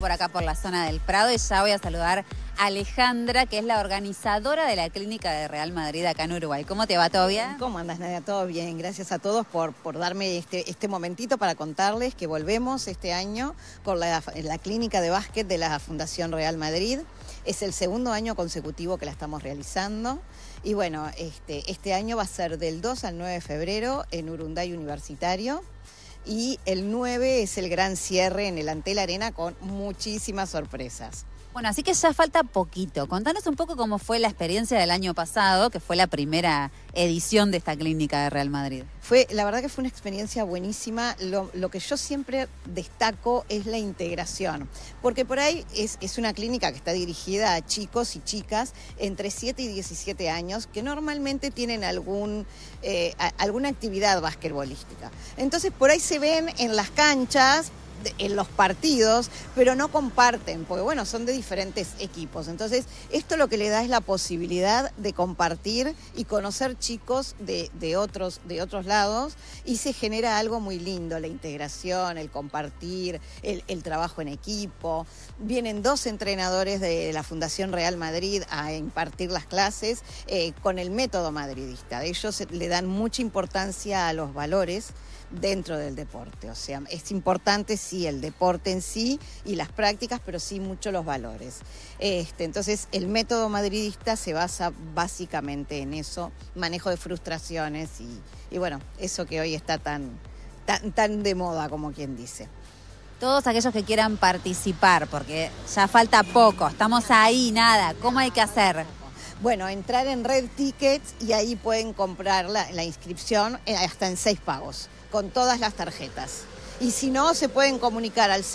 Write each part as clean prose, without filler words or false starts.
por acá por la zona del Prado y ya voy a saludar a Alejandra, que es la organizadora de la clínica de Real Madrid acá en Uruguay. ¿Cómo te va? ¿Todo bien? ¿Cómo andas, Nadia? Todo bien. Gracias a todos por darme este momentito para contarles que volvemos este año con la clínica de básquet de la Fundación Real Madrid. Es el segundo año consecutivo que la estamos realizando. Y bueno, este año va a ser del 2 al 9 de febrero en Urunday Universitario. Y el 9 es el gran cierre en el Antel Arena con muchísimas sorpresas. Bueno, así que ya falta poquito. Contanos un poco cómo fue la experiencia del año pasado, que fue la primera edición de esta clínica de Real Madrid. La verdad que fue una experiencia buenísima. Lo que yo siempre destaco es la integración, porque por ahí es una clínica que está dirigida a chicos y chicas entre 7 y 17 años que normalmente tienen alguna actividad basquetbolística. Entonces por ahí se ven en las canchas, en los partidos, pero no comparten, porque bueno, son de diferentes equipos. Entonces, esto lo que le da es la posibilidad de compartir y conocer chicos de otros lados, y se genera algo muy lindo, la integración, el compartir, el trabajo en equipo. Vienen 2 entrenadores de la Fundación Real Madrid a impartir las clases con el método madridista. Ellos le dan mucha importancia a los valores dentro del deporte, o sea, es importante sí el deporte en sí y las prácticas, pero sí mucho los valores. Entonces el método madridista se basa básicamente en eso, manejo de frustraciones y bueno, eso que hoy está tan de moda, como quien dice. Todos aquellos que quieran participar, porque ya falta poco, estamos ahí, nada, ¿cómo hay que hacer? Bueno, entrar en Red Tickets y ahí pueden comprar la inscripción hasta en 6 pagos, con todas las tarjetas. Y si no, se pueden comunicar al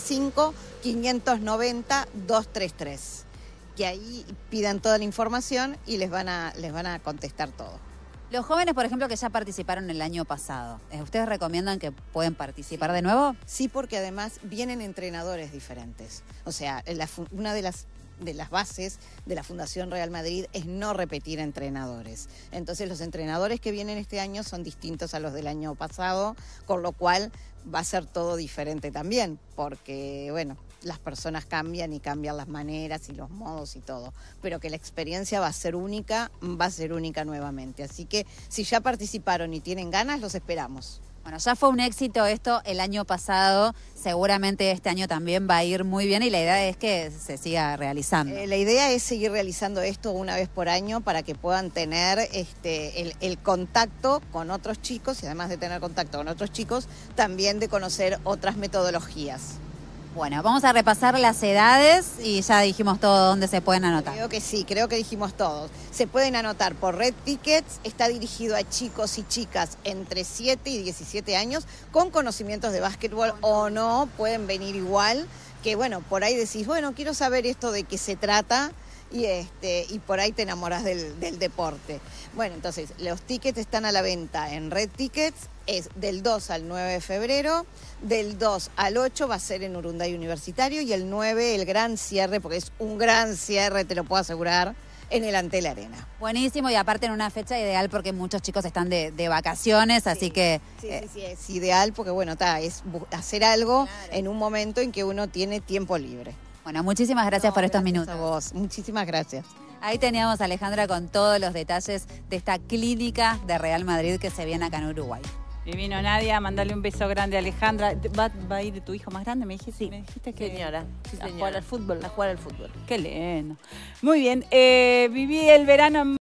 095-590-233, que ahí pidan toda la información y les van a contestar todo. Los jóvenes, por ejemplo, que ya participaron el año pasado, ¿ustedes recomiendan que pueden participar de nuevo? Sí, porque además vienen entrenadores diferentes. O sea, una de las bases de la Fundación Real Madrid es no repetir entrenadores. Entonces los entrenadores que vienen este año son distintos a los del año pasado, con lo cual va a ser todo diferente también, porque bueno, las personas cambian y cambian las maneras y los modos y todo, pero que la experiencia va a ser única nuevamente. Así que si ya participaron y tienen ganas, los esperamos. Bueno, ya fue un éxito esto el año pasado, seguramente este año también va a ir muy bien y la idea es que se siga realizando. La idea es seguir realizando esto una vez por año para que puedan tener el contacto con otros chicos y además de tener contacto con otros chicos, también de conocer otras metodologías. Bueno, vamos a repasar las edades y ya dijimos todo dónde se pueden anotar. Creo que sí, creo que dijimos todos. Se pueden anotar por Red Tickets, está dirigido a chicos y chicas entre 7 y 17 años con conocimientos de básquetbol o no, pueden venir igual, que bueno, por ahí decís, bueno, quiero saber esto de qué se trata y por ahí te enamoras del deporte. Bueno, entonces, los tickets están a la venta en Red Tickets, es del 2 al 9 de febrero, del 2 al 8 va a ser en Urunday Universitario y el 9 el gran cierre, porque es un gran cierre, te lo puedo asegurar, en el Antel Arena. Buenísimo, y aparte en una fecha ideal porque muchos chicos están de vacaciones, sí, así que... Sí, es ideal porque bueno, es hacer algo en un momento en que uno tiene tiempo libre. Bueno, muchísimas gracias por estos minutos. A vos, muchísimas gracias. Ahí teníamos a Alejandra con todos los detalles de esta clínica de Real Madrid que se viene acá en Uruguay. Divino, Nadia, mandale un beso grande a Alejandra. ¿Va a ir tu hijo más grande? Me dijiste, sí. Me dijiste que señora, sí, señora. A jugar al fútbol. A jugar al fútbol. Qué lindo. Muy bien, viví el verano en